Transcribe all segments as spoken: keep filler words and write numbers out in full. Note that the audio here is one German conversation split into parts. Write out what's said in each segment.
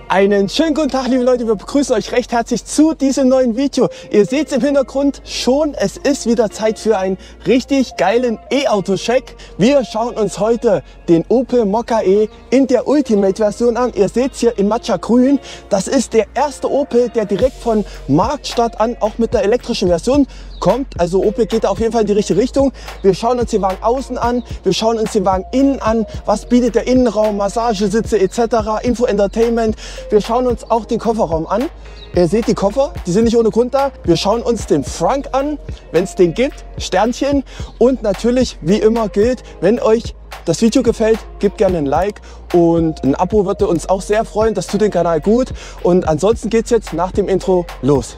Einen schönen guten Tag, liebe Leute, wir begrüßen euch recht herzlich zu diesem neuen Video. Ihr seht es im Hintergrund schon, es ist wieder Zeit für einen richtig geilen E-Auto-Check. Wir schauen uns heute den Opel Mokka E in der Ultimate-Version an. Ihr seht es hier in Matcha Grün. Das ist der erste Opel, der direkt von Marktstart an auch mit der elektrischen Version kommt. Also Opel geht da auf jeden Fall in die richtige Richtung. Wir schauen uns den Wagen außen an, wir schauen uns den Wagen innen an. Was bietet der Innenraum, Massagesitze et cetera, Info-Entertainment. Wir schauen uns auch den Kofferraum an. Ihr seht die Koffer, die sind nicht ohne Grund da. Wir schauen uns den Frunk an, wenn es den gibt, Sternchen. Und natürlich, wie immer gilt, wenn euch das Video gefällt, gebt gerne ein Like und ein Abo würde uns auch sehr freuen. Das tut den Kanal gut. Und ansonsten geht es jetzt nach dem Intro los.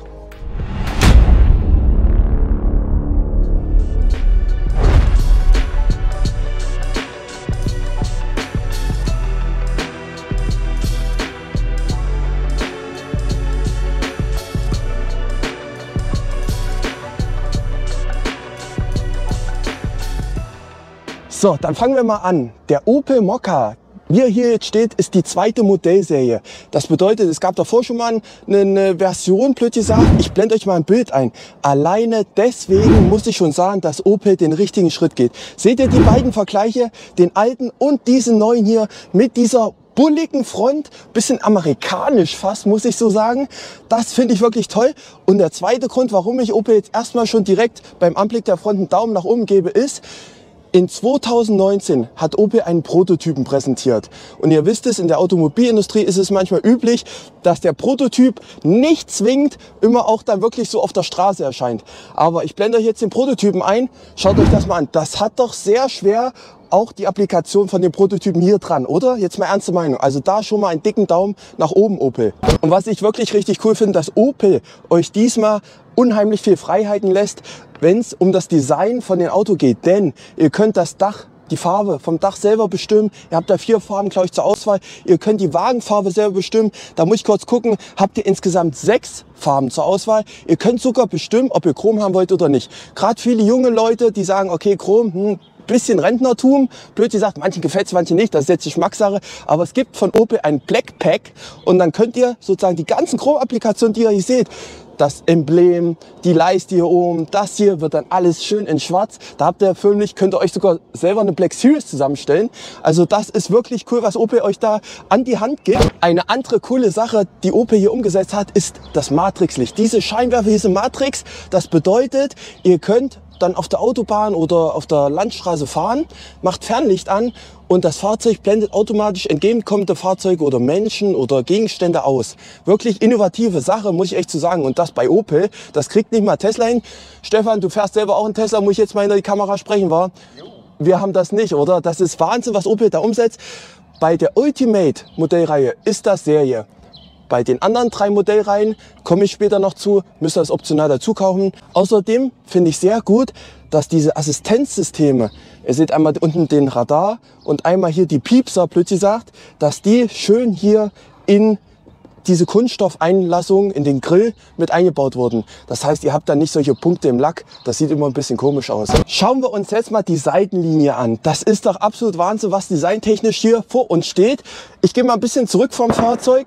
So, dann fangen wir mal an. Der Opel Mokka, wie er hier jetzt steht, ist die zweite Modellserie. Das bedeutet, es gab davor schon mal eine Version, blöd gesagt. Ich blende euch mal ein Bild ein. Alleine deswegen muss ich schon sagen, dass Opel den richtigen Schritt geht. Seht ihr die beiden Vergleiche? Den alten und diesen neuen hier mit dieser bulligen Front, bisschen amerikanisch fast, muss ich so sagen. Das finde ich wirklich toll. Und der zweite Grund, warum ich Opel jetzt erstmal schon direkt beim Anblick der Front einen Daumen nach oben gebe, ist, in zweitausendneunzehn hat Opel einen Prototypen präsentiert. Und ihr wisst es, in der Automobilindustrie ist es manchmal üblich, dass der Prototyp nicht zwingend immer auch dann wirklich so auf der Straße erscheint. Aber ich blende euch jetzt den Prototypen ein. Schaut euch das mal an. Das hat doch sehr schwer auch die Applikation von den Prototypen hier dran, oder? Jetzt mal ernste Meinung. Also da schon mal einen dicken Daumen nach oben, Opel. Und was ich wirklich richtig cool finde, dass Opel euch diesmal unheimlich viel Freiheiten lässt, wenn es um das Design von dem Auto geht. Denn ihr könnt das Dach, die Farbe vom Dach selber bestimmen. Ihr habt da vier Farben, glaube ich, zur Auswahl. Ihr könnt die Wagenfarbe selber bestimmen. Da muss ich kurz gucken, habt ihr insgesamt sechs Farben zur Auswahl. Ihr könnt sogar bestimmen, ob ihr Chrom haben wollt oder nicht. Gerade viele junge Leute, die sagen, okay, Chrom, hm, bisschen Rentnertum, blöd gesagt, manchen gefällt es, manchen nicht, das ist jetzt Geschmackssache, aber es gibt von Opel ein Black Pack und dann könnt ihr sozusagen die ganzen Chrom-Applikationen, die ihr hier seht, das Emblem, die Leiste hier oben, das hier wird dann alles schön in schwarz. Da habt ihr förmlich, könnt ihr euch sogar selber eine Black Series zusammenstellen. Also das ist wirklich cool, was Opel euch da an die Hand gibt. Eine andere coole Sache, die Opel hier umgesetzt hat, ist das Matrixlicht. Diese Scheinwerfer hier sind Matrix. Das bedeutet, ihr könnt dann auf der Autobahn oder auf der Landstraße fahren, macht Fernlicht an und das Fahrzeug blendet automatisch entgegenkommende Fahrzeuge oder Menschen oder Gegenstände aus. Wirklich innovative Sache, muss ich echt zu sagen. Und das bei Opel, das kriegt nicht mal Tesla hin. Stefan, du fährst selber auch einen Tesla, muss ich jetzt mal in die Kamera sprechen, war? Wir haben das nicht, oder? Das ist Wahnsinn, was Opel da umsetzt. Bei der Ultimate Modellreihe ist das Serie. Bei den anderen drei Modellreihen komme ich später noch zu, müsst ihr das optional dazu kaufen. Außerdem finde ich sehr gut, dass diese Assistenzsysteme, ihr seht einmal unten den Radar und einmal hier die Piepser, blöd gesagt, dass die schön hier in diese Kunststoffeinlassung in den Grill mit eingebaut wurden. Das heißt, ihr habt dann nicht solche Punkte im Lack. Das sieht immer ein bisschen komisch aus. Schauen wir uns jetzt mal die Seitenlinie an. Das ist doch absolut Wahnsinn, was designtechnisch hier vor uns steht. Ich gehe mal ein bisschen zurück vom Fahrzeug.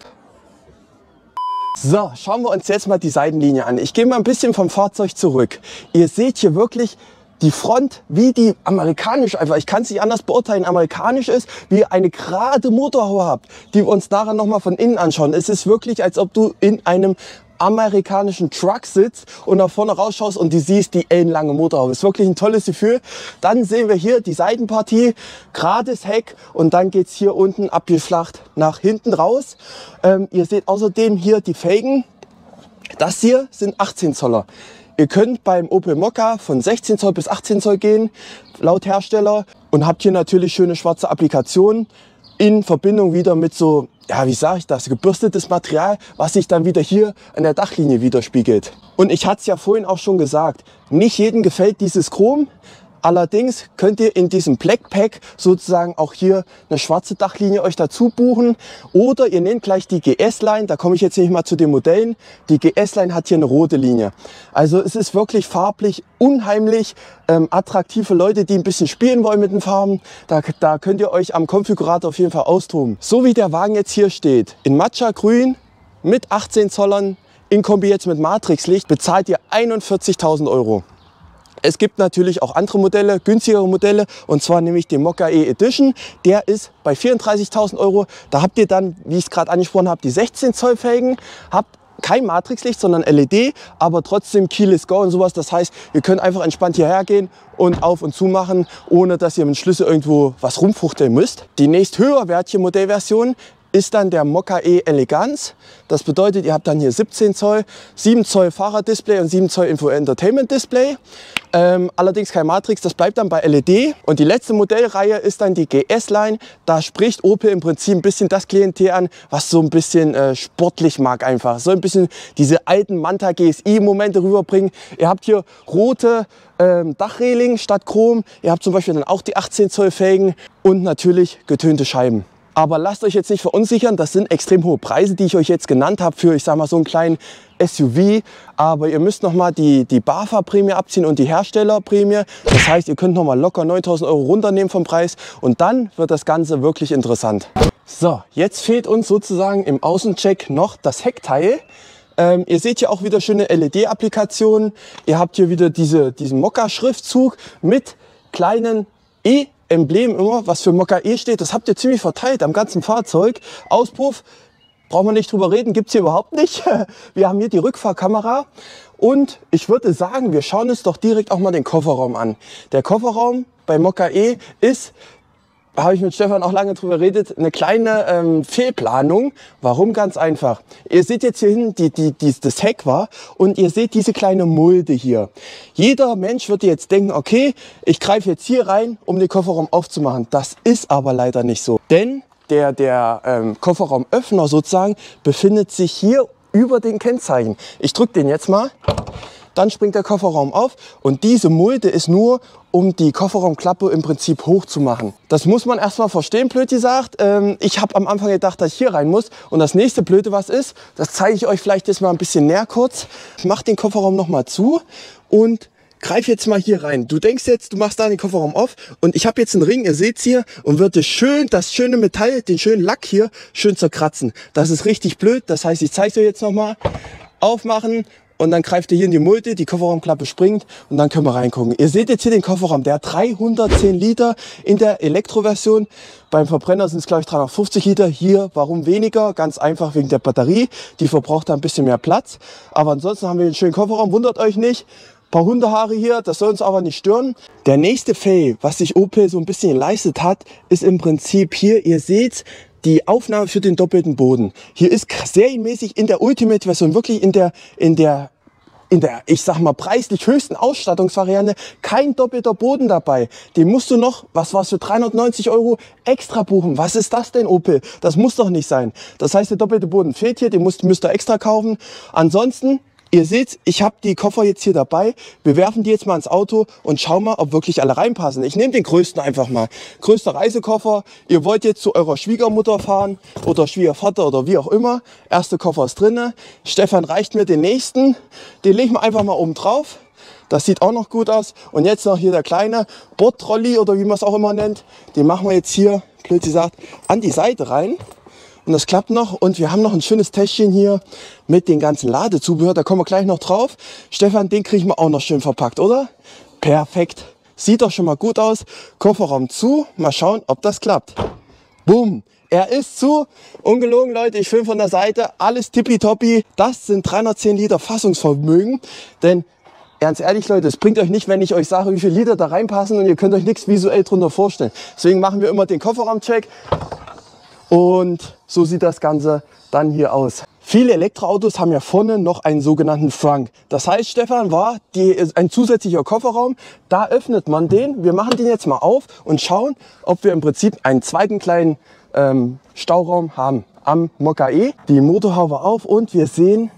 So, schauen wir uns jetzt mal die Seitenlinie an. Ich gehe mal ein bisschen vom Fahrzeug zurück. Ihr seht hier wirklich die Front, wie die amerikanisch einfach, ich kann es nicht anders beurteilen, amerikanisch ist, wie ihr eine gerade Motorhaube habt, die wir uns nachher nochmal von innen anschauen. Es ist wirklich, als ob du in einem amerikanischen Truck sitzt und nach vorne rausschaust und du siehst die ellenlange Motorhaube. Ist wirklich ein tolles Gefühl. Dann sehen wir hier die Seitenpartie, gerades Heck und dann geht's hier unten abgeflacht nach hinten raus. Ähm, ihr seht außerdem hier die Felgen. Das hier sind achtzehn Zoller. Ihr könnt beim Opel Mokka von sechzehn Zoll bis achtzehn Zoll gehen, laut Hersteller, und habt hier natürlich schöne schwarze Applikationen in Verbindung wieder mit so, ja, wie sage ich das, gebürstetes Material, was sich dann wieder hier an der Dachlinie widerspiegelt. Und ich hatte es ja vorhin auch schon gesagt, nicht jedem gefällt dieses Chrom, Allerdings könnt ihr in diesem Black Pack sozusagen auch hier eine schwarze Dachlinie euch dazu buchen. Oder ihr nehmt gleich die G S-Line, da komme ich jetzt nicht mal zu den Modellen. Die G S-Line hat hier eine rote Linie. Also es ist wirklich farblich unheimlich ähm, attraktiv für Leute, die ein bisschen spielen wollen mit den Farben. Da, da könnt ihr euch am Konfigurator auf jeden Fall austoben. So wie der Wagen jetzt hier steht, in Matcha Grün mit achtzehn Zollern, in Kombi jetzt mit Matrixlicht, bezahlt ihr einundvierzigtausend Euro. Es gibt natürlich auch andere Modelle, günstigere Modelle, und zwar nämlich den Mokka E Edition. Der ist bei vierunddreißigtausend Euro. Da habt ihr dann, wie ich es gerade angesprochen habe, die sechzehn Zoll Felgen, habt kein Matrixlicht, sondern L E D, aber trotzdem Keyless Go und sowas. Das heißt, ihr könnt einfach entspannt hierher gehen und auf und zu machen, ohne dass ihr mit dem Schlüssel irgendwo was rumfuchteln müsst. Die nächst höherwertige Modellversion ist dann der Mokka E Elegance. Das bedeutet, ihr habt dann hier siebzehn Zoll, sieben Zoll Fahrerdisplay und sieben Zoll Info-Entertainment-Display. Ähm, allerdings kein Matrix, das bleibt dann bei L E D. Und die letzte Modellreihe ist dann die G S-Line. Da spricht Opel im Prinzip ein bisschen das Klientel an, was so ein bisschen äh, sportlich mag einfach. So ein bisschen diese alten Manta G S I-Momente rüberbringen. Ihr habt hier rote ähm, Dachreling statt Chrom. Ihr habt zum Beispiel dann auch die achtzehn Zoll Felgen und natürlich getönte Scheiben. Aber lasst euch jetzt nicht verunsichern, das sind extrem hohe Preise, die ich euch jetzt genannt habe für, ich sag mal, so einen kleinen S U V. Aber ihr müsst nochmal die, die BAFA-Prämie abziehen und die Herstellerprämie. Das heißt, ihr könnt nochmal locker neuntausend Euro runternehmen vom Preis und dann wird das Ganze wirklich interessant. So, jetzt fehlt uns sozusagen im Außencheck noch das Heckteil. Ähm, ihr seht hier auch wieder schöne L E D-Applikationen. Ihr habt hier wieder diese, diesen Mokka-Schriftzug mit kleinen E Emblem immer, was für Mokka E steht, das habt ihr ziemlich verteilt am ganzen Fahrzeug. Auspuff, brauchen wir nicht drüber reden, gibt es hier überhaupt nicht. Wir haben hier die Rückfahrkamera und ich würde sagen, wir schauen uns doch direkt auch mal den Kofferraum an. Der Kofferraum bei Mokka E ist, habe ich mit Stefan auch lange drüber geredet, eine kleine ähm, Fehlplanung. Warum? Ganz einfach. Ihr seht jetzt hier hinten, die, die, die, das Heck war und ihr seht diese kleine Mulde hier. Jeder Mensch würde jetzt denken, okay, ich greife jetzt hier rein, um den Kofferraum aufzumachen. Das ist aber leider nicht so. Denn der, der ähm, Kofferraumöffner sozusagen befindet sich hier über den Kennzeichen. Ich drücke den jetzt mal. Dann springt der Kofferraum auf und diese Mulde ist nur, um die Kofferraumklappe im Prinzip hoch zu machen. Das muss man erstmal verstehen, blöd gesagt. Ähm, ich habe am Anfang gedacht, dass ich hier rein muss. Und das nächste Blöde, was ist, das zeige ich euch vielleicht jetzt mal ein bisschen näher kurz. Ich mache den Kofferraum nochmal zu und greif jetzt mal hier rein. Du denkst jetzt, du machst da den Kofferraum auf und ich habe jetzt einen Ring, ihr seht's hier, und würde schön das schöne Metall, den schönen Lack hier, schön zerkratzen. Das ist richtig blöd. Das heißt, ich zeige es euch jetzt nochmal. Aufmachen. Und dann greift ihr hier in die Mulde, die Kofferraumklappe springt und dann können wir reingucken. Ihr seht jetzt hier den Kofferraum, der hat dreihundertzehn Liter in der Elektroversion. Beim Verbrenner sind es, glaube ich, dreihundertfünfzig Liter. Hier, warum weniger? Ganz einfach wegen der Batterie. Die verbraucht da ein bisschen mehr Platz. Aber ansonsten haben wir einen schönen Kofferraum, wundert euch nicht. Ein paar Hundehaare hier, das soll uns aber nicht stören. Der nächste Fail, was sich Opel so ein bisschen geleistet hat, ist im Prinzip hier, ihr seht, die Aufnahme für den doppelten Boden. Hier ist serienmäßig in der Ultimate-Version, wirklich in der, in der, in der, ich sag mal, preislich höchsten Ausstattungsvariante kein doppelter Boden dabei. Den musst du noch, was war's, für dreihundertneunzig Euro extra buchen. Was ist das denn, Opel? Das muss doch nicht sein. Das heißt, der doppelte Boden fehlt hier, den müsst, müsst ihr extra kaufen. Ansonsten, ihr seht, ich habe die Koffer jetzt hier dabei. Wir werfen die jetzt mal ins Auto und schauen mal, ob wirklich alle reinpassen. Ich nehme den größten einfach mal. Größter Reisekoffer. Ihr wollt jetzt zu eurer Schwiegermutter fahren oder Schwiegervater oder wie auch immer. Erster Koffer ist drinne. Stefan reicht mir den nächsten. Den legen wir einfach mal oben drauf. Das sieht auch noch gut aus. Und jetzt noch hier der kleine Bordtrolley oder wie man es auch immer nennt. Den machen wir jetzt hier, blöd gesagt, an die Seite rein. Und das klappt noch und wir haben noch ein schönes Täschchen hier mit den ganzen Ladezubehör. Da kommen wir gleich noch drauf. Stefan, den kriegen wir auch noch schön verpackt, oder? Perfekt. Sieht doch schon mal gut aus. Kofferraum zu. Mal schauen, ob das klappt. Boom. Er ist zu. Ungelogen, Leute. Ich filme von der Seite. Alles tippitoppi. Das sind dreihundertzehn Liter Fassungsvermögen. Denn ganz ehrlich, Leute, es bringt euch nicht, wenn ich euch sage, wie viele Liter da reinpassen und ihr könnt euch nichts visuell drunter vorstellen. Deswegen machen wir immer den Kofferraumcheck. Und so sieht das Ganze dann hier aus. Viele Elektroautos haben ja vorne noch einen sogenannten Frunk. Das heißt, Stefan, war die, ein zusätzlicher Kofferraum. Da öffnet man den. Wir machen den jetzt mal auf und schauen, ob wir im Prinzip einen zweiten kleinen ähm, Stauraum haben am Mokka E. Die Motorhaube auf und wir sehen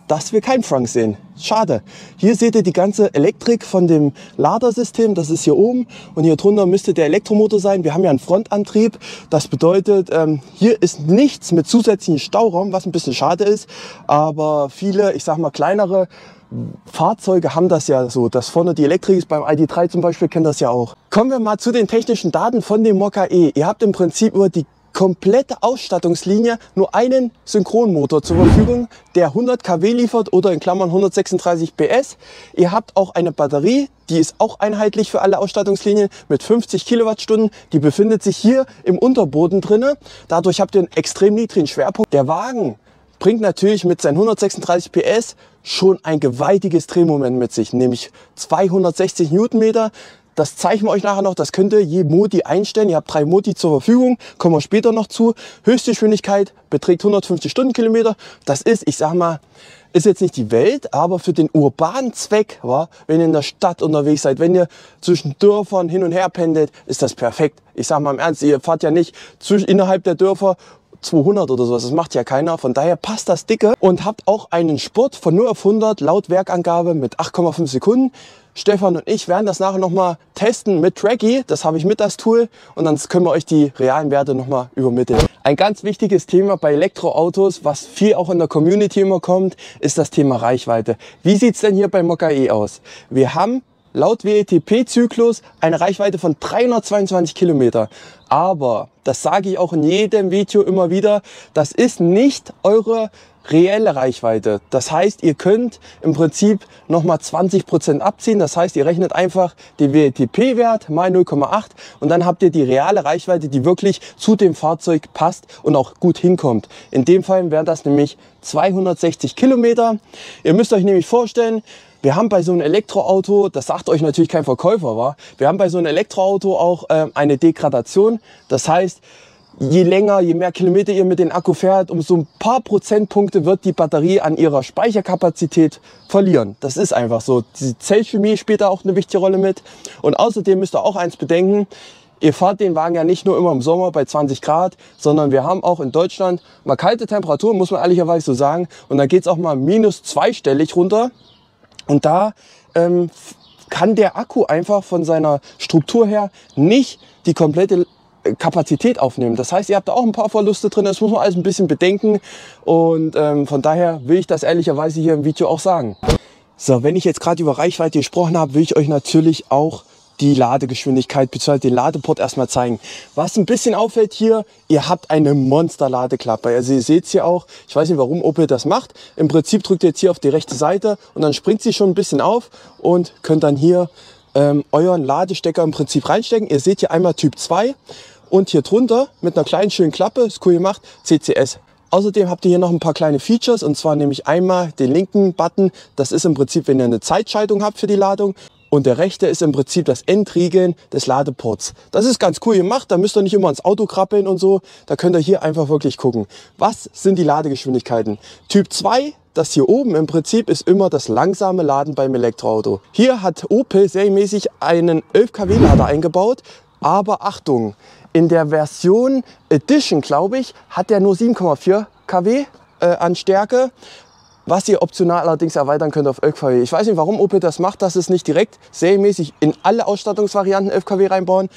dass wir keinen Frank sehen. Schade. Hier seht ihr die ganze Elektrik von dem Ladersystem. Das ist hier oben. Und hier drunter müsste der Elektromotor sein. Wir haben ja einen Frontantrieb. Das bedeutet, ähm, hier ist nichts mit zusätzlichem Stauraum, was ein bisschen schade ist. Aber viele, ich sag mal kleinere Fahrzeuge haben das ja so, dass vorne die Elektrik ist. Beim I D drei zum Beispiel kennt das ja auch. Kommen wir mal zu den technischen Daten von dem Mokka E. Ihr habt im Prinzip über die komplette Ausstattungslinie nur einen Synchronmotor zur Verfügung, der hundert Kilowatt liefert oder in Klammern hundertsechsunddreißig P S. Ihr habt auch eine Batterie, die ist auch einheitlich für alle Ausstattungslinien mit fünfzig Kilowattstunden. Die befindet sich hier im Unterboden drinne. Dadurch habt ihr einen extrem niedrigen Schwerpunkt. Der Wagen bringt natürlich mit seinen hundertsechsunddreißig P S schon ein gewaltiges Drehmoment mit sich, nämlich zweihundertsechzig Newtonmeter. Das zeigen wir euch nachher noch, das könnt ihr je Modi einstellen. Ihr habt drei Modi zur Verfügung, kommen wir später noch zu. Höchstgeschwindigkeit beträgt hundertfünfzig Stundenkilometer. Das ist, ich sag mal, ist jetzt nicht die Welt, aber für den urbanen Zweck, wa, wenn ihr in der Stadt unterwegs seid, wenn ihr zwischen Dörfern hin und her pendelt, ist das perfekt. Ich sag mal im Ernst, ihr fahrt ja nicht zwischen, innerhalb der Dörfer zweihundert oder sowas, das macht ja keiner, von daher passt das dicke und habt auch einen Spurt von null auf hundert laut Werkangabe mit acht Komma fünf Sekunden. Stefan und ich werden das nachher noch mal testen mit Tracky, das habe ich mit das Tool und dann können wir euch die realen Werte noch mal übermitteln. Ein ganz wichtiges Thema bei Elektroautos, was viel auch in der Community immer kommt, ist das Thema Reichweite. Wie sieht es denn hier beim Mokka E aus? Wir haben laut W L T P-Zyklus eine Reichweite von dreihundertzweiundzwanzig Kilometer. Aber, das sage ich auch in jedem Video immer wieder, das ist nicht eure reelle Reichweite. Das heißt, ihr könnt im Prinzip nochmal zwanzig Prozent abziehen. Das heißt, ihr rechnet einfach den W L T P-Wert mal null Komma acht und dann habt ihr die reale Reichweite, die wirklich zu dem Fahrzeug passt und auch gut hinkommt. In dem Fall wären das nämlich zweihundertsechzig Kilometer. Ihr müsst euch nämlich vorstellen, wir haben bei so einem Elektroauto, das sagt euch natürlich kein Verkäufer, wa? Wir haben bei so einem Elektroauto auch äh, eine Degradation. Das heißt, je länger, je mehr Kilometer ihr mit dem Akku fährt, umso ein paar Prozentpunkte wird die Batterie an ihrer Speicherkapazität verlieren. Das ist einfach so. Die Zellchemie spielt da auch eine wichtige Rolle mit. Und außerdem müsst ihr auch eins bedenken, ihr fahrt den Wagen ja nicht nur immer im Sommer bei zwanzig Grad, sondern wir haben auch in Deutschland mal kalte Temperaturen, muss man ehrlicherweise so sagen. Und dann geht es auch mal minus zweistellig runter. Und da ähm, kann der Akku einfach von seiner Struktur her nicht die komplette Kapazität aufnehmen. Das heißt, ihr habt da auch ein paar Verluste drin, das muss man alles ein bisschen bedenken. Und ähm, von daher will ich das ehrlicherweise hier im Video auch sagen. So, wenn ich jetzt gerade über Reichweite gesprochen habe, will ich euch natürlich auch die Ladegeschwindigkeit bzw. den Ladeport erstmal zeigen. Was ein bisschen auffällt hier, ihr habt eine Monster-Ladeklappe. Also ihr seht es hier auch, ich weiß nicht, warum Opel das macht. Im Prinzip drückt ihr jetzt hier auf die rechte Seite und dann springt sie schon ein bisschen auf und könnt dann hier ähm, euren Ladestecker im Prinzip reinstecken. Ihr seht hier einmal Typ zwei und hier drunter mit einer kleinen schönen Klappe, ist cool gemacht, C C S. Außerdem habt ihr hier noch ein paar kleine Features und zwar nämlich einmal den linken Button. Das ist im Prinzip, wenn ihr eine Zeitschaltung habt für die Ladung. Und der rechte ist im Prinzip das Entriegeln des Ladeports. Das ist ganz cool gemacht, da müsst ihr nicht immer ins Auto krabbeln und so. Da könnt ihr hier einfach wirklich gucken. Was sind die Ladegeschwindigkeiten? Typ zwei, das hier oben im Prinzip ist immer das langsame Laden beim Elektroauto. Hier hat Opel serienmäßig einen elf Kilowatt Lader eingebaut. Aber Achtung, in der Version Edition, glaube ich, hat der nur sieben Komma vier Kilowatt äh, an Stärke. Was ihr optional allerdings erweitern könnt auf elf Kilowatt. Ich weiß nicht, warum Opel das macht, dass es nicht direkt serienmäßig in alle Ausstattungsvarianten elf Kilowatt reinbauen.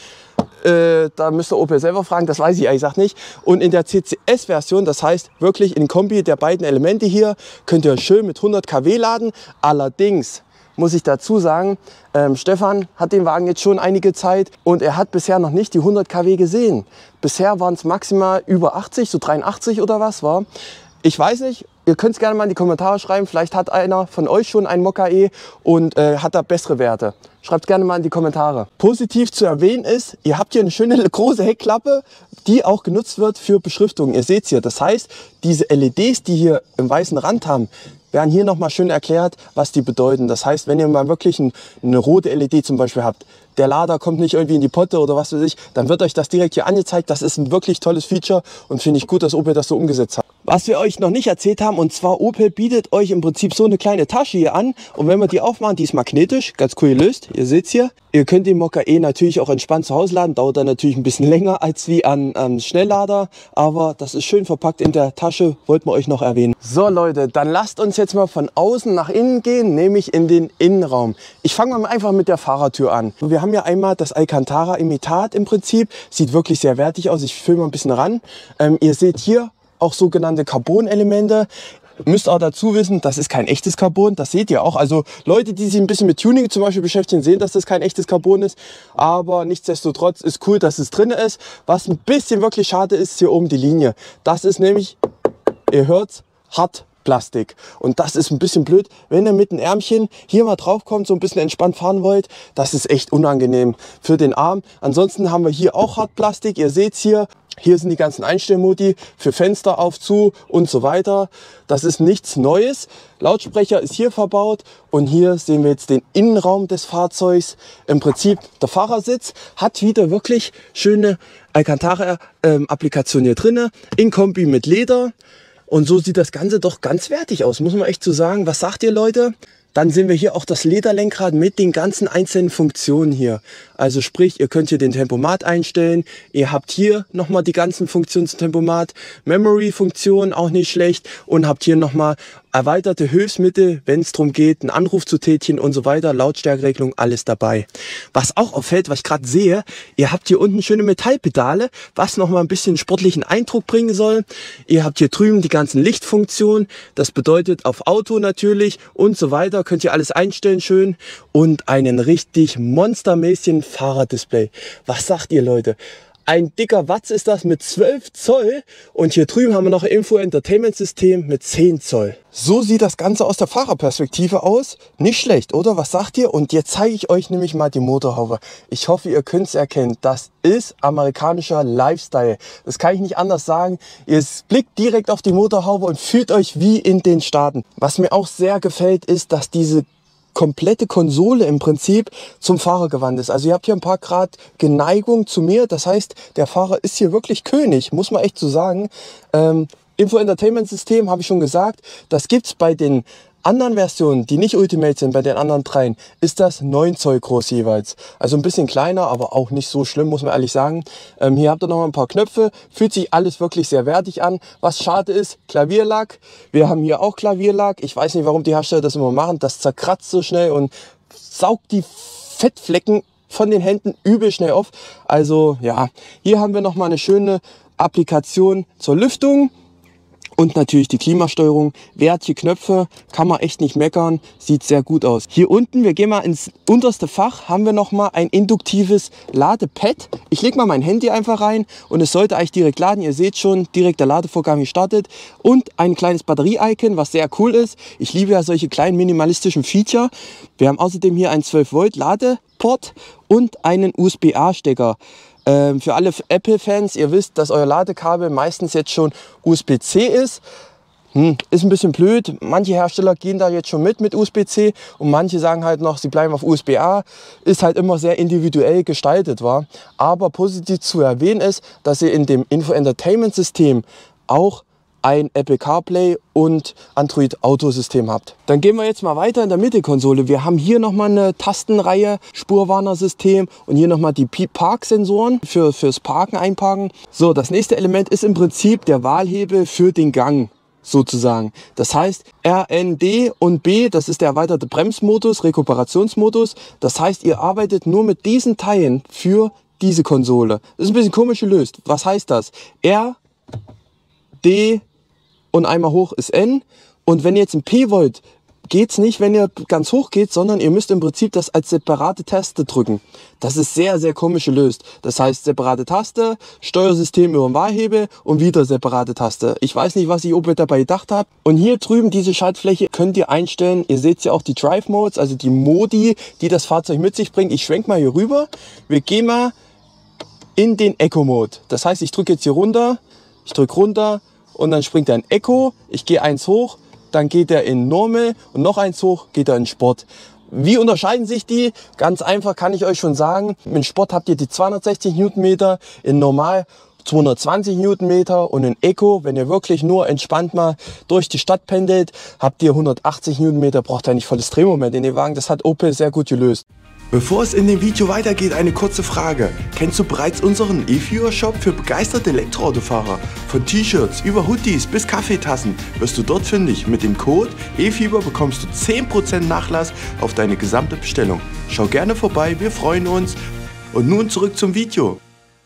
Äh, da müsst ihr Opel selber fragen, das weiß ich ehrlich gesagt nicht. Und in der C C S-Version, das heißt wirklich in Kombi der beiden Elemente hier, könnt ihr schön mit hundert Kilowatt laden. Allerdings muss ich dazu sagen, ähm, Stefan hat den Wagen jetzt schon einige Zeit und er hat bisher noch nicht die hundert Kilowatt gesehen. Bisher waren es maximal über achtzig, so dreiundachtzig oder was war. Ich weiß nicht, ihr könnt es gerne mal in die Kommentare schreiben. Vielleicht hat einer von euch schon einen Mokka E und äh, hat da bessere Werte. Schreibt gerne mal in die Kommentare. Positiv zu erwähnen ist, ihr habt hier eine schöne große Heckklappe, die auch genutzt wird für Beschriftungen. Ihr seht es hier. Das heißt, diese L E Ds, die hier im weißen Rand haben, werden hier nochmal schön erklärt, was die bedeuten. Das heißt, wenn ihr mal wirklich ein, eine rote L E D zum Beispiel habt, der Lader kommt nicht irgendwie in die Potte oder was weiß ich, dann wird euch das direkt hier angezeigt. Das ist ein wirklich tolles Feature und finde ich gut, dass Opel das so umgesetzt hat. Was wir euch noch nicht erzählt haben, und zwar Opel bietet euch im Prinzip so eine kleine Tasche hier an. Und wenn wir die aufmachen, die ist magnetisch, ganz cool gelöst. Ihr seht's hier. Ihr könnt den Mokka E natürlich auch entspannt zu Hause laden. Dauert dann natürlich ein bisschen länger als wie an ähm, Schnelllader. Aber das ist schön verpackt in der Tasche, wollten wir euch noch erwähnen. So Leute, dann lasst uns jetzt mal von außen nach innen gehen, nämlich in den Innenraum. Ich fange mal einfach mit der Fahrertür an. Wir haben ja einmal das Alcantara Imitat im Prinzip. Sieht wirklich sehr wertig aus. Ich filme mal ein bisschen ran. Ähm, ihr seht hier auch sogenannte Carbon-Elemente. Müsst auch dazu wissen, das ist kein echtes Carbon, das seht ihr auch. Also Leute, die sich ein bisschen mit Tuning zum Beispiel beschäftigen, sehen, dass das kein echtes Carbon ist. Aber nichtsdestotrotz ist cool, dass es drin ist. Was ein bisschen wirklich schade ist, hier oben die Linie. Das ist nämlich, ihr hört's, Hartplastik. Und das ist ein bisschen blöd, wenn ihr mit dem Ärmchen hier mal drauf kommt, so ein bisschen entspannt fahren wollt. Das ist echt unangenehm für den Arm. Ansonsten haben wir hier auch Hartplastik. Ihr seht's hier. Hier sind die ganzen Einstellmodi für Fenster auf, zu und so weiter. Das ist nichts Neues. Lautsprecher ist hier verbaut und hier sehen wir jetzt den Innenraum des Fahrzeugs. Im Prinzip der Fahrersitz hat wieder wirklich schöne Alcantara-Applikation ähm, hier drinne in Kombi mit Leder. Und so sieht das Ganze doch ganz wertig aus, muss man echt so sagen. Was sagt ihr, Leute? Dann sehen wir hier auch das Lederlenkrad mit den ganzen einzelnen Funktionen hier. Also sprich, ihr könnt hier den Tempomat einstellen. Ihr habt hier nochmal die ganzen Funktionen zum Tempomat. Memory-Funktion auch nicht schlecht. Und habt hier nochmal erweiterte Hilfsmittel, wenn es darum geht, einen Anruf zu tätigen und so weiter. Lautstärkeregelung, alles dabei. Was auch auffällt, was ich gerade sehe, ihr habt hier unten schöne Metallpedale, was nochmal ein bisschen sportlichen Eindruck bringen soll. Ihr habt hier drüben die ganzen Lichtfunktionen. Das bedeutet auf Auto natürlich und so weiter. Könnt ihr alles einstellen schön. Und einen richtig monstermäßigen Fahrerdisplay. Was sagt ihr, Leute? Ein dicker Watts ist das mit zwölf Zoll und hier drüben haben wir noch ein Info-Entertainment-System mit zehn Zoll. So sieht das Ganze aus der Fahrerperspektive aus. Nicht schlecht, oder? Was sagt ihr? Und jetzt zeige ich euch nämlich mal die Motorhaube. Ich hoffe, ihr könnt es erkennen. Das ist amerikanischer Lifestyle. Das kann ich nicht anders sagen. Ihr blickt direkt auf die Motorhaube und fühlt euch wie in den Staaten. Was mir auch sehr gefällt, ist, dass diese komplette Konsole im Prinzip zum Fahrer gewandt ist. Also ihr habt hier ein paar Grad Geneigung zu mir. Das heißt, der Fahrer ist hier wirklich König, muss man echt so sagen. Ähm, Info-Entertainment-System habe ich schon gesagt. Das gibt es bei den anderen Versionen, die nicht Ultimate sind, bei den anderen dreien, ist das neun Zoll groß jeweils. Also ein bisschen kleiner, aber auch nicht so schlimm, muss man ehrlich sagen. Ähm, hier habt ihr noch ein paar Knöpfe. Fühlt sich alles wirklich sehr wertig an. Was schade ist, Klavierlack. Wir haben hier auch Klavierlack. Ich weiß nicht, warum die Hersteller das immer machen. Das zerkratzt so schnell und saugt die Fettflecken von den Händen übel schnell auf. Also ja, hier haben wir noch mal eine schöne Applikation zur Lüftung. Und natürlich die Klimasteuerung, wertige Knöpfe, kann man echt nicht meckern, sieht sehr gut aus. Hier unten, wir gehen mal ins unterste Fach, haben wir noch mal ein induktives Ladepad. Ich lege mal mein Handy einfach rein und es sollte eigentlich direkt laden. Ihr seht schon, direkt der Ladevorgang gestartet. Und ein kleines Batterie-Icon, was sehr cool ist. Ich liebe ja solche kleinen minimalistischen Feature. Wir haben außerdem hier einen zwölf Volt Ladeport und einen U S B A-Stecker. Ähm, für alle Apple-Fans, ihr wisst, dass euer Ladekabel meistens jetzt schon U S B C ist. Hm, ist ein bisschen blöd. Manche Hersteller gehen da jetzt schon mit mit U S B C und manche sagen halt noch, sie bleiben auf U S B A. Ist halt immer sehr individuell gestaltet, war. Aber positiv zu erwähnen ist, dass ihr in dem Info-Entertainment-System auch ein Apple CarPlay und Android Auto System habt. Dann gehen wir jetzt mal weiter in der Mittelkonsole. Wir haben hier nochmal eine Tastenreihe, Spurwarner-System und hier nochmal die Park-Sensoren für, fürs Parken, Einparken. So, das nächste Element ist im Prinzip der Wahlhebel für den Gang sozusagen. Das heißt R, N, D und B, das ist der erweiterte Bremsmodus, Rekuperationsmodus. Das heißt, ihr arbeitet nur mit diesen Teilen für diese Konsole. Das ist ein bisschen komisch gelöst. Was heißt das? R, D und einmal hoch ist N. Und wenn ihr jetzt ein P wollt, geht es nicht, wenn ihr ganz hoch geht, sondern ihr müsst im Prinzip das als separate Taste drücken. Das ist sehr, sehr komisch gelöst. Das heißt, separate Taste, Steuersystem über den Wahlhebel und wieder separate Taste. Ich weiß nicht, was ich Opel dabei gedacht habe. Und hier drüben, diese Schaltfläche, könnt ihr einstellen. Ihr seht ja auch die Drive Modes, also die Modi, die das Fahrzeug mit sich bringt. Ich schwenke mal hier rüber. Wir gehen mal in den Eco-Mode. Das heißt, ich drücke jetzt hier runter, ich drücke runter, und dann springt er in Eco, ich gehe eins hoch, dann geht er in Normal und noch eins hoch, geht er in Sport. Wie unterscheiden sich die? Ganz einfach kann ich euch schon sagen, mit Sport habt ihr die zweihundertsechzig Newtonmeter, in Normal zweihundertzwanzig Newtonmeter und ein Eco, wenn ihr wirklich nur entspannt mal durch die Stadt pendelt, habt ihr hundertachtzig Newtonmeter, braucht ihr nicht volles Drehmoment in den Wagen. Das hat Opel sehr gut gelöst. Bevor es in dem Video weitergeht, eine kurze Frage. Kennst du bereits unseren E-Viewer-Shop für begeisterte Elektroautofahrer? Von T-Shirts über Hoodies bis Kaffeetassen wirst du dort fündig. Mit dem Code E Fieber bekommst du zehn Prozent Nachlass auf deine gesamte Bestellung. Schau gerne vorbei, wir freuen uns. Und nun zurück zum Video.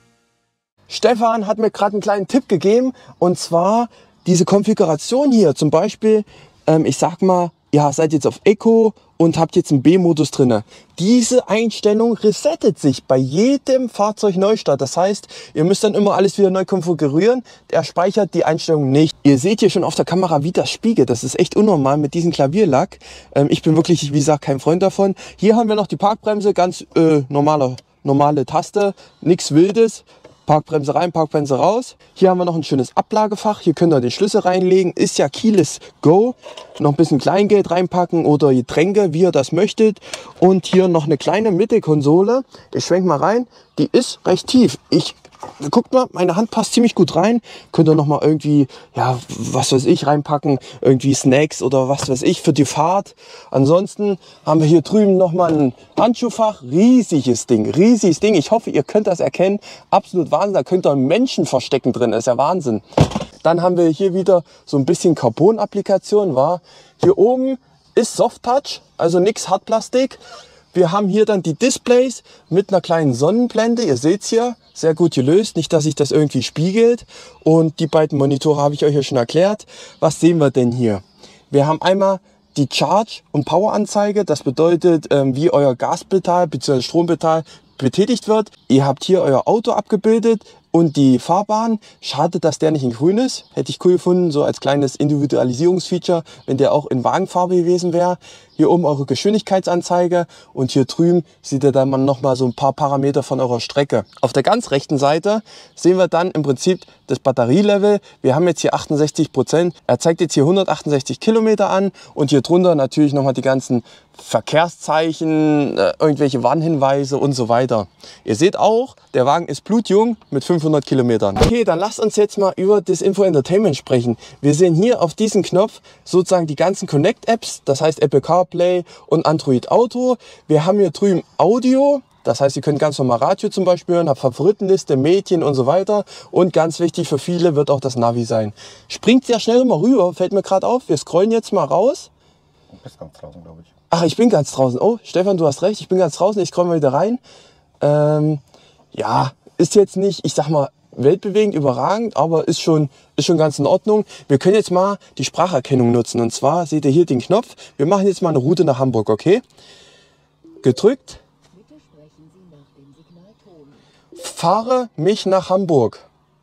Stefan hat mir gerade einen kleinen Tipp gegeben, und zwar diese Konfiguration hier. Zum Beispiel, ähm, ich sag mal, ihr seid jetzt auf Eco und habt jetzt einen B-Modus drin. Diese Einstellung resettet sich bei jedem Fahrzeugneustart. Das heißt, ihr müsst dann immer alles wieder neu konfigurieren. Der speichert die Einstellung nicht. Ihr seht hier schon auf der Kamera, wie das spiegelt. Das ist echt unnormal mit diesem Klavierlack. Ähm, ich bin wirklich, wie gesagt, kein Freund davon. Hier haben wir noch die Parkbremse, ganz äh, normale, normale Taste, nichts Wildes. Parkbremse rein, Parkbremse raus. Hier haben wir noch ein schönes Ablagefach. Hier könnt ihr den Schlüssel reinlegen. Ist ja Keyless Go. Noch ein bisschen Kleingeld reinpacken oder Getränke, wie ihr das möchtet. Und hier noch eine kleine Mittelkonsole. Ich schwenke mal rein. Die ist recht tief. Ich Guckt mal, meine Hand passt ziemlich gut rein. Könnt ihr noch mal irgendwie, ja, was weiß ich, reinpacken. Irgendwie Snacks oder was weiß ich für die Fahrt. Ansonsten haben wir hier drüben noch mal ein Handschuhfach. Riesiges Ding, riesiges Ding. Ich hoffe, ihr könnt das erkennen. Absolut Wahnsinn. Da könnt ihr Menschen verstecken drin. Das ist ja Wahnsinn. Dann haben wir hier wieder so ein bisschen Carbon-Applikation. War hier oben ist Soft Touch, also nichts Hartplastik. Wir haben hier dann die Displays mit einer kleinen Sonnenblende. Ihr seht es hier, sehr gut gelöst. Nicht, dass sich das irgendwie spiegelt. Und die beiden Monitore habe ich euch ja schon erklärt. Was sehen wir denn hier? Wir haben einmal die Charge- und Power-Anzeige. Das bedeutet, wie euer Gaspedal bzw. Strompedal betätigt wird. Ihr habt hier euer Auto abgebildet und die Fahrbahn. Schade, dass der nicht in grün ist. Hätte ich cool gefunden, so als kleines Individualisierungsfeature, wenn der auch in Wagenfarbe gewesen wäre. Hier oben eure Geschwindigkeitsanzeige und hier drüben seht ihr dann noch mal so ein paar Parameter von eurer Strecke. Auf der ganz rechten Seite sehen wir dann im Prinzip das Batterielevel. Wir haben jetzt hier achtundsechzig Prozent. Er zeigt jetzt hier hundertachtundsechzig Kilometer an und hier drunter natürlich noch mal die ganzen Verkehrszeichen, äh, irgendwelche Warnhinweise und so weiter. Ihr seht auch, der Wagen ist blutjung mit fünfhundert Kilometern. Okay, dann lasst uns jetzt mal über das Info Entertainment sprechen. Wir sehen hier auf diesem Knopf sozusagen die ganzen Connect-Apps, das heißt Apple CarPlay und Android Auto. Wir haben hier drüben Audio. Das heißt, ihr könnt ganz normal Radio zum Beispiel hören, habt Favoritenliste, Medien und so weiter. Und ganz wichtig für viele wird auch das Navi sein. Springt sehr schnell mal rüber, fällt mir gerade auf. Wir scrollen jetzt mal raus. Du bist ganz draußen, glaube ich. Ach, ich bin ganz draußen. Oh, Stefan, du hast recht, ich bin ganz draußen. Ich scroll mal wieder rein. Ähm, ja, ist jetzt nicht, ich sag mal, weltbewegend, überragend, aber ist schon, ist schon ganz in Ordnung. Wir können jetzt mal die Spracherkennung nutzen. Und zwar seht ihr hier den Knopf. Wir machen jetzt mal eine Route nach Hamburg, okay? Gedrückt. Fahre mich nach Hamburg.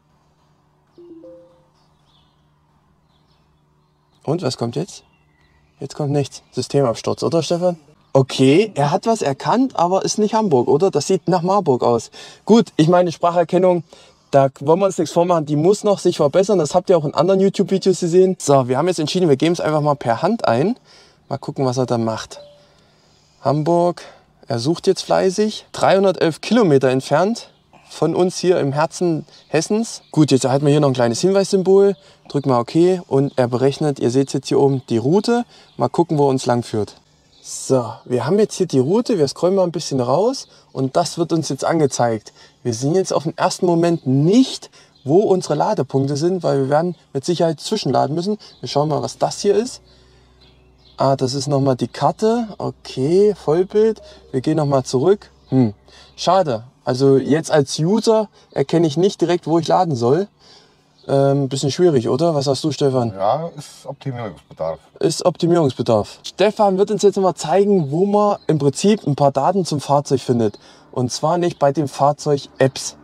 Und was kommt jetzt? Jetzt kommt nichts. Systemabsturz, oder Stefan? Okay, er hat was erkannt, aber ist nicht Hamburg, oder? Das sieht nach Marburg aus. Gut, ich meine Spracherkennung, da wollen wir uns nichts vormachen, die muss noch sich verbessern. Das habt ihr auch in anderen YouTube-Videos gesehen. So, wir haben jetzt entschieden, wir geben es einfach mal per Hand ein. Mal gucken, was er da macht. Hamburg, er sucht jetzt fleißig. dreihundertelf Kilometer entfernt von uns hier im Herzen Hessens. Gut, jetzt erhalten wir hier noch ein kleines Hinweissymbol. Drück mal OK und er berechnet, ihr seht jetzt hier oben die Route. Mal gucken, wo er uns lang führt. So, wir haben jetzt hier die Route, wir scrollen mal ein bisschen raus und das wird uns jetzt angezeigt. Wir sehen jetzt auf den ersten Moment nicht, wo unsere Ladepunkte sind, weil wir werden mit Sicherheit zwischenladen müssen. Wir schauen mal, was das hier ist. Ah, das ist nochmal die Karte. Okay, Vollbild. Wir gehen nochmal zurück. Hm, schade. Also jetzt als User erkenne ich nicht direkt, wo ich laden soll. Ähm, bisschen schwierig, oder? Was sagst du, Stefan? Ja, ist Optimierungsbedarf. Ist Optimierungsbedarf. Stefan wird uns jetzt noch mal zeigen, wo man im Prinzip ein paar Daten zum Fahrzeug findet. Und zwar nicht bei den Fahrzeug-Apps.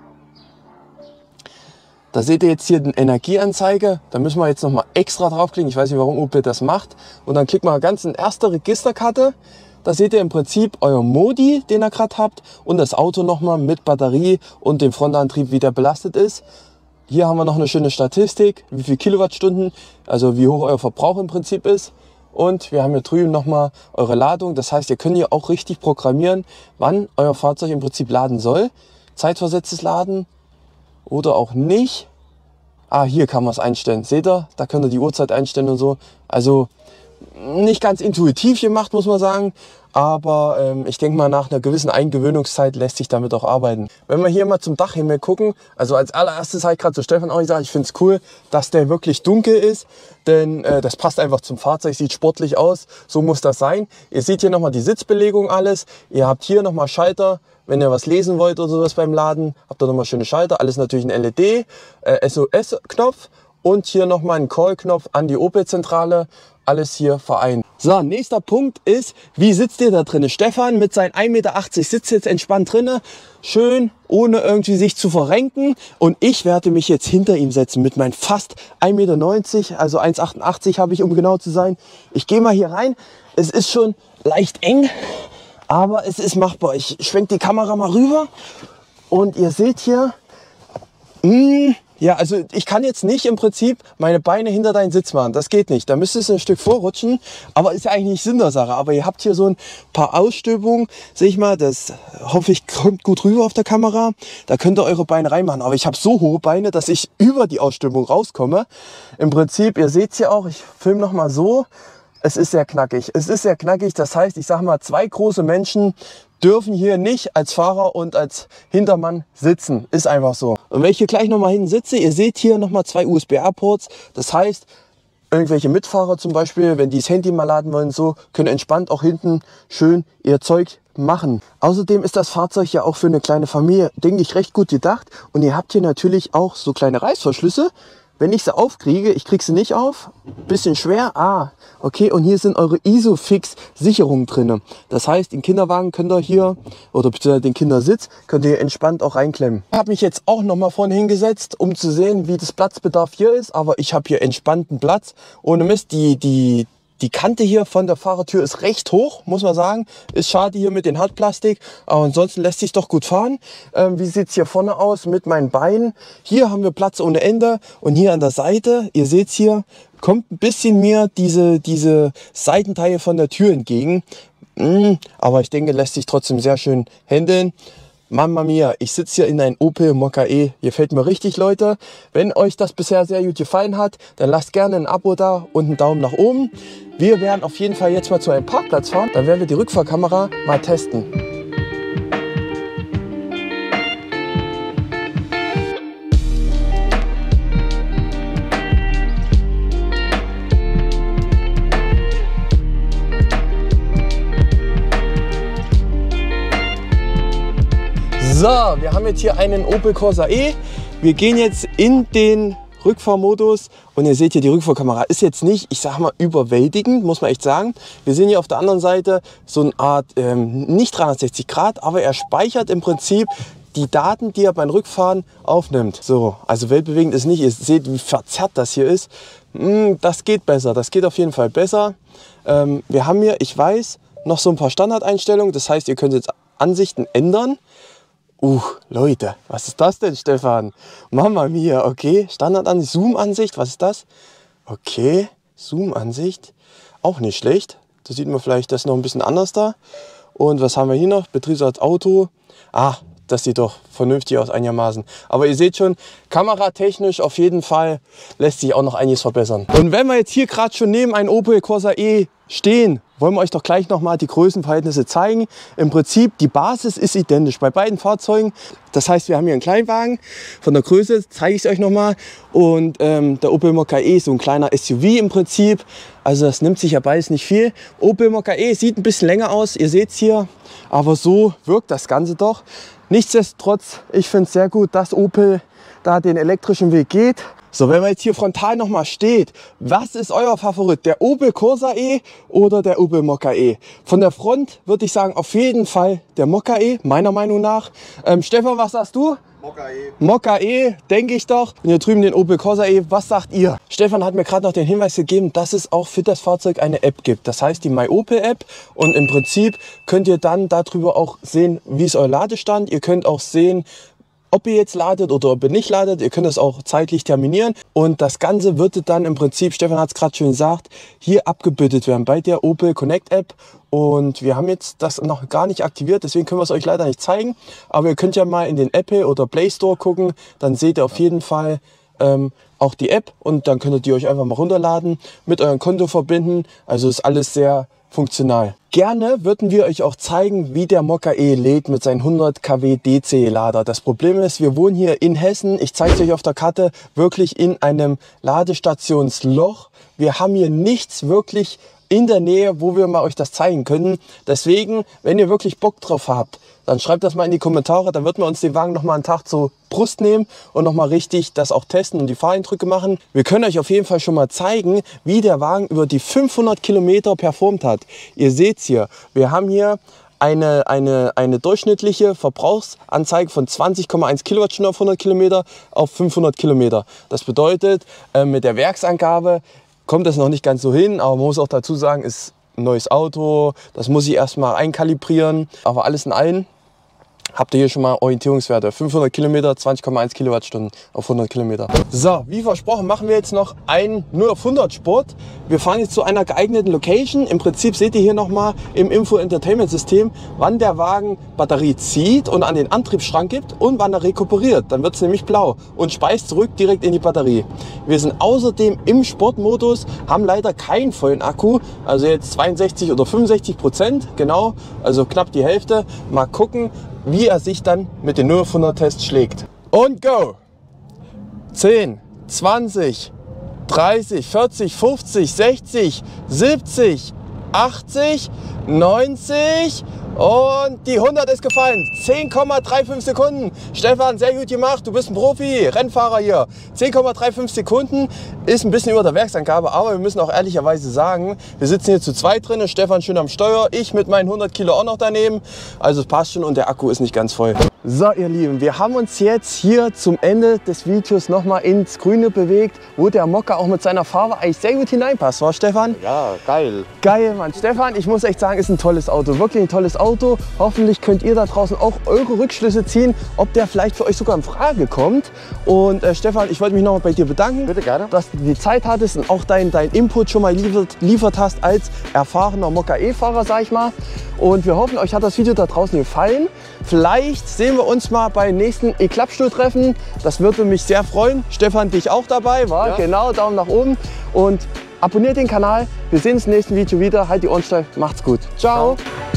Da seht ihr jetzt hier eine Energieanzeige. Da müssen wir jetzt noch mal extra draufklicken. Ich weiß nicht, warum Opel das macht. Und dann klickt man ganz in erste Registerkarte. Da seht ihr im Prinzip euer Modi, den ihr gerade habt. Und das Auto nochmal mit Batterie und dem Frontantrieb, wie der belastet ist. Hier haben wir noch eine schöne Statistik, wie viel Kilowattstunden, also wie hoch euer Verbrauch im Prinzip ist. Und wir haben hier drüben nochmal eure Ladung. Das heißt, ihr könnt hier auch richtig programmieren, wann euer Fahrzeug im Prinzip laden soll. Zeitversetztes Laden oder auch nicht. Ah, hier kann man es einstellen. Seht ihr? Da könnt ihr die Uhrzeit einstellen und so. Also nicht ganz intuitiv gemacht, muss man sagen. Aber ähm, ich denke mal, nach einer gewissen Eingewöhnungszeit lässt sich damit auch arbeiten. Wenn wir hier mal zum Dachhimmel gucken, also als allererstes habe ich gerade zu Stefan auch gesagt, ich finde es cool, dass der wirklich dunkel ist. Denn äh, das passt einfach zum Fahrzeug, sieht sportlich aus. So muss das sein. Ihr seht hier nochmal die Sitzbelegung alles. Ihr habt hier nochmal Schalter. Wenn ihr was lesen wollt oder sowas beim Laden, habt ihr nochmal schöne Schalter. Alles natürlich ein L E D, äh, S O S-Knopf und hier nochmal ein Call-Knopf an die Opel-Zentrale. Alles hier vereint. So, nächster Punkt ist, wie sitzt ihr da drin? Stefan mit seinen ein Meter achtzig sitzt jetzt entspannt drinne, schön, ohne irgendwie sich zu verrenken. Und ich werde mich jetzt hinter ihm setzen mit meinen fast ein Meter neunzig, also eins Komma achtundachtzig habe ich, um genau zu sein. Ich gehe mal hier rein. Es ist schon leicht eng, aber es ist machbar. Ich schwenke die Kamera mal rüber und ihr seht hier, mh, ja, also ich kann jetzt nicht im Prinzip meine Beine hinter deinen Sitz machen. Das geht nicht. Da müsstest du ein Stück vorrutschen. Aber ist ja eigentlich nicht Sinn der Sache. Aber ihr habt hier so ein paar Ausstülpungen. Sehe ich mal, das hoffe ich kommt gut rüber auf der Kamera. Da könnt ihr eure Beine reinmachen. Aber ich habe so hohe Beine, dass ich über die Ausstülpung rauskomme. Im Prinzip, ihr seht es hier auch, ich filme noch mal so. Es ist sehr knackig. Es ist sehr knackig. Das heißt, ich sage mal, zwei große Menschen dürfen hier nicht als Fahrer und als Hintermann sitzen. Ist einfach so. Und wenn ich hier gleich noch mal hinten sitze, ihr seht hier noch mal zwei U S B A-Ports. Das heißt, irgendwelche Mitfahrer zum Beispiel, wenn die das Handy mal laden wollen, so, können entspannt auch hinten schön ihr Zeug machen. Außerdem ist das Fahrzeug ja auch für eine kleine Familie, denke ich, recht gut gedacht. Und ihr habt hier natürlich auch so kleine Reißverschlüsse. Wenn ich sie aufkriege, ich kriege sie nicht auf, bisschen schwer, ah, okay, und hier sind eure Isofix-Sicherungen drin. Das heißt, den Kinderwagen könnt ihr hier, oder beziehungsweise den Kindersitz, könnt ihr entspannt auch reinklemmen. Ich habe mich jetzt auch noch mal vorne hingesetzt, um zu sehen, wie das Platzbedarf hier ist, aber ich habe hier entspannten Platz. Ohne Mist, die, die, die Kante hier von der Fahrertür ist recht hoch, muss man sagen. Ist schade hier mit dem Hartplastik, aber ansonsten lässt sich doch gut fahren. Ähm, wie sieht es hier vorne aus mit meinen Beinen? Hier haben wir Platz ohne Ende und hier an der Seite, ihr seht es hier, kommt ein bisschen mir diese, diese Seitenteile von der Tür entgegen. Mm, aber ich denke, lässt sich trotzdem sehr schön handeln. Mamma mia, ich sitze hier in einem Opel Mokka E. Gefällt mir richtig, Leute. Wenn euch das bisher sehr gut gefallen hat, dann lasst gerne ein Abo da und einen Daumen nach oben. Wir werden auf jeden Fall jetzt mal zu einem Parkplatz fahren. Dann werden wir die Rückfahrkamera mal testen. So, wir haben jetzt hier einen Opel Corsa E. Wir gehen jetzt in den Rückfahrmodus und ihr seht hier, die Rückfahrkamera ist jetzt nicht, ich sag mal, überwältigend, muss man echt sagen. Wir sehen hier auf der anderen Seite so eine Art, ähm, nicht dreihundertsechzig Grad, aber er speichert im Prinzip die Daten, die er beim Rückfahren aufnimmt. So, also weltbewegend ist nicht, ihr seht, wie verzerrt das hier ist. Das geht besser, das geht auf jeden Fall besser. Ähm, wir haben hier, ich weiß, noch so ein paar Standardeinstellungen, das heißt, ihr könnt jetzt Ansichten ändern. Uh, Leute, was ist das denn, Stefan? Mama mia, okay. Standardansicht, Zoom-Ansicht, was ist das? Okay, Zoom-Ansicht, auch nicht schlecht. Da sieht man vielleicht das noch ein bisschen anders da. Und was haben wir hier noch? Betriebsart Auto. Ah, das sieht doch vernünftig aus einigermaßen. Aber ihr seht schon, kameratechnisch auf jeden Fall lässt sich auch noch einiges verbessern. Und wenn wir jetzt hier gerade schon neben einem Opel Corsa E stehen, wollen wir euch doch gleich noch mal die Größenverhältnisse zeigen. Im Prinzip, die Basis ist identisch bei beiden Fahrzeugen. Das heißt, wir haben hier einen Kleinwagen. Von der Größe zeige ich es euch noch mal. Und ähm, der Opel Mokka E ist so ein kleiner S U V im Prinzip. Also das nimmt sich ja beides nicht viel. Opel Mokka E sieht ein bisschen länger aus, ihr seht es hier. Aber so wirkt das Ganze doch. Nichtsdestotrotz, ich finde es sehr gut, dass Opel da den elektrischen Weg geht. So, wenn man jetzt hier frontal noch mal steht, was ist euer Favorit? Der Opel Corsa E oder der Opel Mokka E? Von der Front würde ich sagen, auf jeden Fall der Mokka E, meiner Meinung nach. Ähm, Stefan, was sagst du? Mokka E. Mokka E, denke ich doch. Und hier drüben den Opel Corsa E. Was sagt ihr? Stefan hat mir gerade noch den Hinweis gegeben, dass es auch für das Fahrzeug eine App gibt. Das heißt die MyOpel-App. Und im Prinzip könnt ihr dann darüber auch sehen, wie ist euer Ladestand. Ihr könnt auch sehen, ob ihr jetzt ladet oder ob ihr nicht ladet. Ihr könnt das auch zeitlich terminieren. Und das Ganze wird dann im Prinzip, Stefan hat es gerade schön gesagt, hier abgebildet werden bei der Opel Connect App. Und wir haben jetzt das noch gar nicht aktiviert, deswegen können wir es euch leider nicht zeigen. Aber ihr könnt ja mal in den Apple oder Play Store gucken, dann seht ihr auf jeden Fall ähm, auch die App und dann könnt ihr die euch einfach mal runterladen, mit eurem Konto verbinden. Also ist alles sehr funktional. Gerne würden wir euch auch zeigen, wie der Mokka E lädt mit seinem hundert Kilowatt D C Lader. Das Problem ist, wir wohnen hier in Hessen, ich zeige es euch auf der Karte, wirklich in einem Ladestationsloch. Wir haben hier nichts wirklich in der Nähe, wo wir mal euch das zeigen können. Deswegen, wenn ihr wirklich Bock drauf habt, dann schreibt das mal in die Kommentare. Dann wird man uns den Wagen noch mal einen Tag zur Brust nehmen und noch mal richtig das auch testen und die Fahreindrücke machen. Wir können euch auf jeden Fall schon mal zeigen, wie der Wagen über die fünfhundert Kilometer performt hat. Ihr seht's hier, wir haben hier eine, eine, eine durchschnittliche Verbrauchsanzeige von zwanzig Komma eins Kilowattstunden auf hundert Kilometer auf fünfhundert Kilometer. Das bedeutet, äh, mit der Werksangabe kommt das noch nicht ganz so hin, aber man muss auch dazu sagen, ist ein neues Auto, das muss ich erstmal einkalibrieren. Aber alles in allem habt ihr hier schon mal Orientierungswerte. fünfhundert Kilometer, zwanzig Komma eins Kilowattstunden auf hundert Kilometer. So, wie versprochen machen wir jetzt noch einen null auf hundert Sport. Wir fahren jetzt zu einer geeigneten Location. Im Prinzip seht ihr hier nochmal im Info-Entertainment-System, wann der Wagen Batterie zieht und an den Antriebsstrang gibt und wann er rekuperiert. Dann wird es nämlich blau und speist zurück direkt in die Batterie. Wir sind außerdem im Sportmodus, haben leider keinen vollen Akku, also jetzt zweiundsechzig oder fünfundsechzig Prozent, genau, also knapp die Hälfte. Mal gucken, wie er sich dann mit den null auf hundert Tests schlägt. Und go! zehn, zwanzig, dreißig, vierzig, fünfzig, sechzig, siebzig, achtzig, neunzig und die hundert ist gefallen. zehn Komma fünfunddreißig Sekunden. Stefan, sehr gut gemacht. Du bist ein Profi, Rennfahrer hier. zehn Komma fünfunddreißig Sekunden ist ein bisschen über der Werksangabe, aber wir müssen auch ehrlicherweise sagen, wir sitzen hier zu zweit drin. Stefan schön am Steuer, ich mit meinen hundert Kilo auch noch daneben. Also es passt schon und der Akku ist nicht ganz voll. So ihr Lieben, wir haben uns jetzt hier zum Ende des Videos nochmal ins Grüne bewegt, wo der Mokka auch mit seiner Farbe eigentlich sehr gut hineinpasst, war Stefan? Ja, geil. Geil, Mann. Stefan, ich muss echt sagen, ist ein tolles Auto, wirklich ein tolles Auto. Hoffentlich könnt ihr da draußen auch eure Rückschlüsse ziehen, ob der vielleicht für euch sogar in Frage kommt. Und äh, Stefan, ich wollte mich nochmal bei dir bedanken, Bitte, gerne. dass du die Zeit hattest und auch dein, dein Input schon mal liefert, liefert hast als erfahrener Mokka E-Fahrer, sag ich mal. Und wir hoffen, euch hat das Video da draußen gefallen. Vielleicht sehen wir uns mal beim nächsten E-Klappstuhl-Treffen. Das würde mich sehr freuen. Stefan, dich auch dabei, war? Ja. Genau, Daumen nach oben. Und abonniert den Kanal. Wir sehen uns im nächsten Video wieder. Halt die Ohren steif. Macht's gut. Ciao. Ciao.